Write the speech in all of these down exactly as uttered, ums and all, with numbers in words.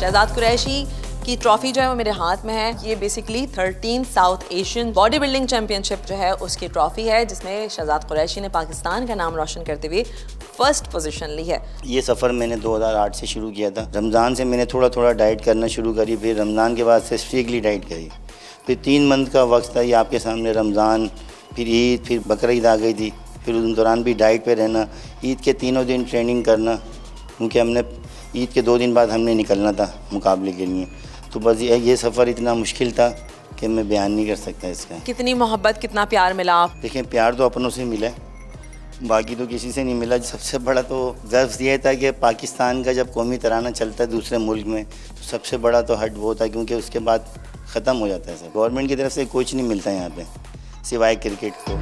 शहजाद कुरैशी की ट्रॉफी जो है वो मेरे हाथ में है। ये basically thirteen South Asian body building championship जो है उसकी ट्रॉफी है, जिसमें शहजाद कुरैशी ने पाकिस्तान का नाम रोशन करते हुए फर्स्ट पोजीशन ली है। ये सफ़र मैंने दो हज़ार आठ से शुरू किया था। रमज़ान से मैंने थोड़ा थोड़ा डाइट करना शुरू करी, फिर रमज़ान के बाद से स्ट्रिक्टली डाइट करी। फिर तीन मंथ का वक्त था, ये आपके सामने रमज़ान, फिर ईद, फिर बकरीद आ गई थी, फिर उस दौरान भी डाइट पे रहना, ईद के तीनों दिन ट्रेनिंग करना, क्योंकि हमने ईद के दो दिन बाद हमने निकलना था मुकाबले के लिए। तो बस ये ये सफ़र इतना मुश्किल था कि मैं बयान नहीं कर सकता इसका। कितनी मोहब्बत, कितना प्यार मिला आप? देखें, प्यार तो अपनों से मिला, बाकी तो किसी से नहीं मिला। सबसे बड़ा तो गर्व ये था कि पाकिस्तान का जब कौमी तराना चलता है दूसरे मुल्क में, तो सबसे बड़ा तो हट वो था, क्योंकि उसके बाद ख़त्म हो जाता है सब। गवर्नमेंट की तरफ से कुछ नहीं मिलता यहाँ पे सिवाय क्रिकेट को।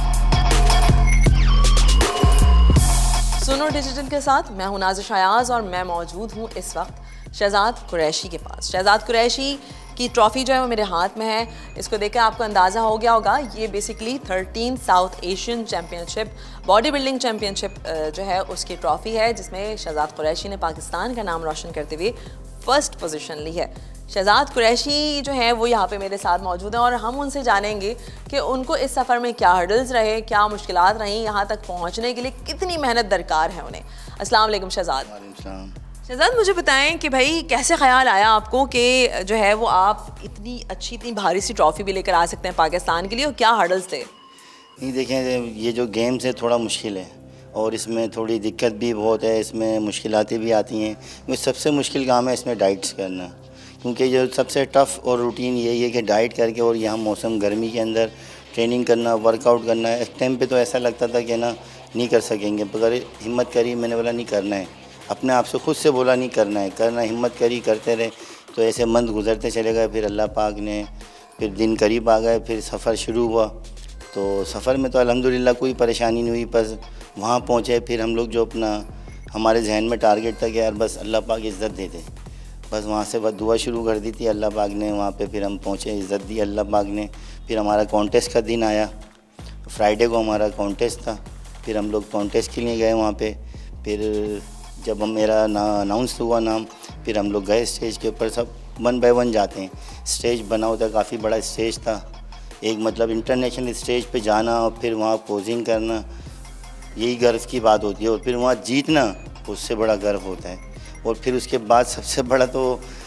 सुनो डिजिटल के साथ मैं हूं नाज़िश अयाज और मैं मौजूद हूं इस वक्त शहजाद कुरैशी के पास। शहजाद कुरैशी की ट्रॉफी जो है वो मेरे हाथ में है। इसको देखकर आपको अंदाज़ा हो गया होगा, ये basically thirteen South Asian championship body building championship जो है उसकी ट्रॉफी है, जिसमें शहजाद कुरैशी ने पाकिस्तान का नाम रोशन करते हुए फर्स्ट पोजीशन ली है। शहजाद कुरैशी जो है वो यहाँ पे मेरे साथ मौजूद हैं और हम उनसे जानेंगे कि उनको इस सफ़र में क्या हर्डल्स रहे, क्या मुश्किलात रहीं, यहाँ तक पहुँचने के लिए कितनी मेहनत दरकार है उन्हें। अस्सलाम वालेकुम शहजाद। शहजाद, मुझे बताएं कि भाई कैसे ख्याल आया आपको कि जो है वो आप इतनी अच्छी, इतनी भारी सी ट्रॉफी भी लेकर आ सकते हैं पाकिस्तान के लिए, और क्या हर्डल्स थे? नहीं, देखें, ये जो गेम्स है थोड़ा मुश्किल है और इसमें थोड़ी दिक्कत भी बहुत है, इसमें मुश्किलातें भी आती हैं। क्योंकि सबसे मुश्किल काम है इसमें डाइट्स करना, क्योंकि जो सबसे टफ़ और रूटीन यही है कि डाइट करके और यहाँ मौसम गर्मी के अंदर ट्रेनिंग करना, वर्कआउट करना। इस टाइम पे तो ऐसा लगता था कि ना नहीं कर सकेंगे, मगर हिम्मत करी, मैंने बोला नहीं करना है, अपने आप से खुद से बोला नहीं करना है, करना, हिम्मत करी, करते रहे। तो ऐसे मंथ गुजरते चले गए। फिर अल्लाह पाक ने फिर दिन करीब आ गए, फिर सफ़र शुरू हुआ। तो सफ़र में तो अल्हम्दुलिल्लाह कोई परेशानी नहीं हुई, बस वहाँ पहुँचे। फिर हम लोग जो अपना हमारे जहन में टारगेट था कि यार बस अल्लाह पाक इज़्ज़त दे दे, बस वहाँ से बस दुआ शुरू कर दी थी अल्लाह पाक ने। वहाँ पे फिर हम पहुँचे, इज़्ज़त दी अल्लाह पाक ने। फिर हमारा कॉन्टेस्ट का दिन आया, फ्राइडे को हमारा कॉन्टेस्ट था। फिर हम लोग कॉन्टेस्ट के लिए गए वहाँ पे। फिर जब हम मेरा ना अनाउंस हुआ नाम, फिर हम लोग गए स्टेज के ऊपर। सब वन बाय वन जाते हैं, स्टेज बना होता है, काफ़ी बड़ा स्टेज था एक, मतलब इंटरनेशनल स्टेज पे जाना और फिर वहाँ पोजिंग करना, यही गर्व की बात होती है। और फिर वहाँ जीतना, उससे बड़ा गर्व होता है। और फिर उसके बाद सबसे बड़ा तो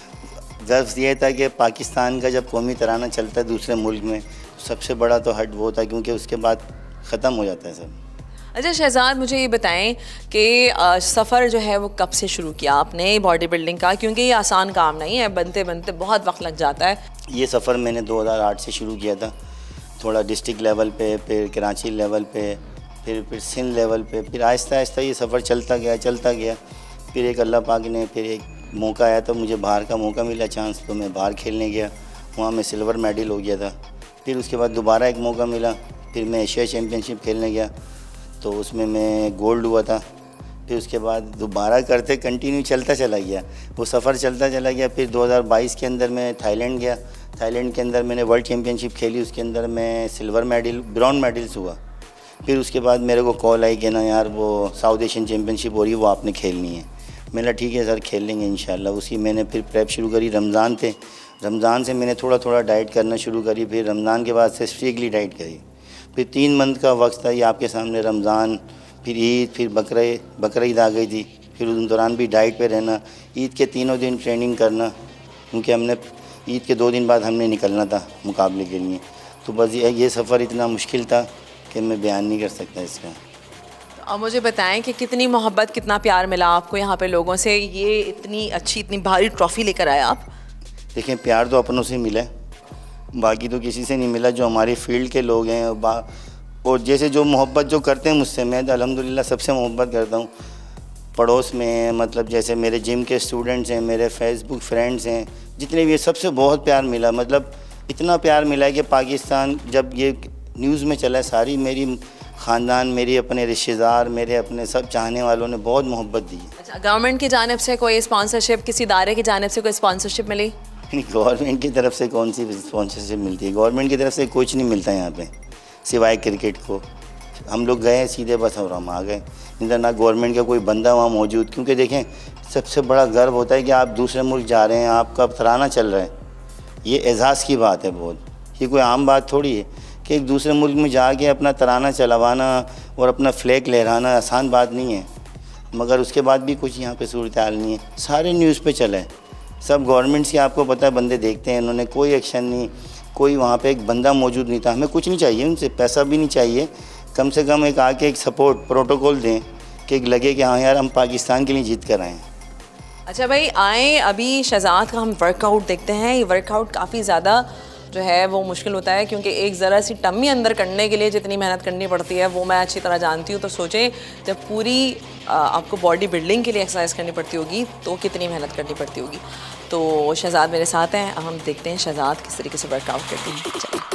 गर्व ये था कि पाकिस्तान का जब कौमी तराना चलता है दूसरे मुल्क में, तो सबसे बड़ा तो हट वो था, क्योंकि उसके बाद ख़त्म हो जाता है सब। अच्छा शहजाद, मुझे ये बताएं कि सफ़र जो है वो कब से शुरू किया आपने बॉडी बिल्डिंग का, क्योंकि ये आसान काम नहीं है, बनते बनते बहुत वक्त लग जाता है। ये सफ़र मैंने दो हज़ार आठ से शुरू किया था, थोड़ा डिस्ट्रिक्ट लेवल पे, फिर कराची लेवल पे, फिर फिर सिंध लेवल पे, फिर आहिस्ता आहिस्ता ये सफ़र चलता गया चलता गया। फिर एक अल्लाह पाक ने फिर एक मौका आया, तो मुझे बाहर का मौका मिला, चांस, तो मैं बाहर खेलने गया, वहाँ मैं सिल्वर मेडल हो गया था। फिर उसके बाद दोबारा एक मौका मिला, फिर मैं एशिया चैम्पियनशिप खेलने गया, तो उसमें मैं गोल्ड हुआ था। फिर उसके बाद दोबारा करते कंटिन्यू चलता चला गया, वो सफ़र चलता चला गया। फिर दो हज़ार बाईस के अंदर मैं थाईलैंड गया, थाईलैंड के अंदर मैंने वर्ल्ड चैम्पियनशिप खेली, उसके अंदर मैं सिल्वर मेडल, ब्रॉन्ज मेडल्स हुआ। फिर उसके बाद मेरे को कॉल आई कि ना यार वो साउथ एशियन चैम्पियनशिप हो रही है, वो आपने खेलनी है। मैंने ठीक है सर, खेल लेंगे इंशाल्लाह। उसी मैंने फिर प्रेप शुरू करी। रमज़ान थे, रमज़ान से मैंने थोड़ा थोड़ा डाइट करना शुरू करी, फिर रमज़ान के बाद से स्ट्रिक्टली डाइट करी। फिर तीन मंथ का वक्त था, ये आपके सामने रमज़ान, फिर ईद, फिर बकरे बकरीद आ गई थी, फिर उस दौरान भी डाइट पे रहना, ईद के तीनों दिन ट्रेनिंग करना, क्योंकि हमने ईद के दो दिन बाद हमने निकलना था मुकाबले के लिए। तो बस ये ये सफ़र इतना मुश्किल था कि मैं बयान नहीं कर सकता इसका। अब मुझे बताएं कि कितनी मोहब्बत, कितना प्यार मिला आपको यहाँ पे लोगों से, ये इतनी अच्छी, इतनी भारी ट्रॉफी लेकर आए आप? देखें, प्यार तो अपनों से मिला, बाकी तो किसी से नहीं मिला। जो हमारे फील्ड के लोग हैं और जैसे जो मोहब्बत जो करते हैं मुझसे, मैं तो अल्हम्दुलिल्लाह सबसे मोहब्बत करता हूँ। पड़ोस में, मतलब जैसे मेरे जिम के स्टूडेंट्स हैं, मेरे फेसबुक फ्रेंड्स हैं, जितने भी, सबसे बहुत प्यार मिला। मतलब इतना प्यार मिला है कि पाकिस्तान जब ये न्यूज़ में चला, सारी मेरी ख़ानदान, मेरी अपने रिश्तेदार, मेरे अपने सब चाहने वालों ने बहुत मोहब्बत दी। अच्छा, गवर्नमेंट की जानिब से कोई स्पॉन्सरशिप, किसी इदारे की जानिब से कोई स्पॉन्सरशिप मिली? नहीं, गवर्नमेंट की तरफ से कौन सी स्पॉन्सरशिप मिलती है? गवर्नमेंट की तरफ से कुछ नहीं मिलता यहाँ पे सिवाय क्रिकेट को। हम लोग गए सीधे बस और हम आ गए, इधर ना गवर्नमेंट का कोई बंदा वहाँ मौजूद। क्योंकि देखें, सबसे बड़ा गर्व होता है कि आप दूसरे मुल्क जा रहे हैं, आपका तराना चल रहा है। ये एजाज़ की बात है बहुत, ये कोई आम बात थोड़ी है कि एक दूसरे मुल्क में जाके अपना तराना चलवाना और अपना फ्लैग लहराना आसान बात नहीं है। मगर उसके बाद भी कुछ यहाँ पे सूरत हाल नहीं है। सारे न्यूज़ पे चला है, सब गवर्नमेंट्स के आपको पता है बंदे देखते हैं, उन्होंने कोई एक्शन नहीं, कोई वहाँ पे एक बंदा मौजूद नहीं था। हमें कुछ नहीं चाहिए उनसे, पैसा भी नहीं चाहिए, कम से कम एक आके एक सपोर्ट प्रोटोकॉल दें कि एक लगे कि हाँ यार हम पाकिस्तान के लिए जीत कर आए हैं। अच्छा भाई, आए अभी शहजाद का हम वर्कआउट देखते हैं। ये वर्कआउट काफ़ी ज़्यादा जो है वो मुश्किल होता है, क्योंकि एक ज़रा सी टम्मी अंदर करने के लिए जितनी मेहनत करनी पड़ती है वो मैं अच्छी तरह जानती हूँ। तो सोचें जब पूरी आ, आपको बॉडी बिल्डिंग के लिए एक्सरसाइज करनी पड़ती होगी तो कितनी मेहनत करनी पड़ती होगी। तो शहजाद मेरे साथ हैं, हम देखते हैं शहजाद किस तरीके से वर्कआउट करती हैं।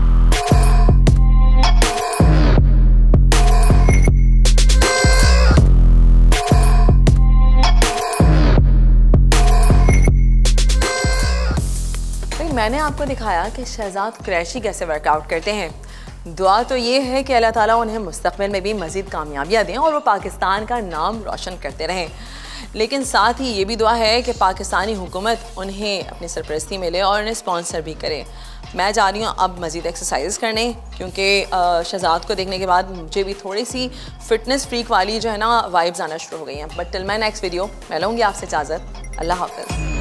मैंने आपको दिखाया कि शहजाद कुरैशी कैसे वर्कआउट करते हैं। दुआ तो ये है कि अल्लाह ताला उन्हें मुस्तक़बिल में भी मज़ीद कामयाबियाँ दें और वो पाकिस्तान का नाम रोशन करते रहें। लेकिन साथ ही ये भी दुआ है कि पाकिस्तानी हुकूमत उन्हें अपनी सरपरस्ती मिले और उन्हें स्पॉन्सर भी करे। मैं जा रही हूँ अब मज़ीद एक्सरसाइज करने, क्योंकि शहजाद को देखने के बाद मुझे भी थोड़ी सी फ़िटनेस फ्रीक वाली जो है ना वाइब्स आना शुरू हो गई हैं। But till my next video मैं लूँगी आपसे इजाज़त। अल्लाह हाफ़िज़।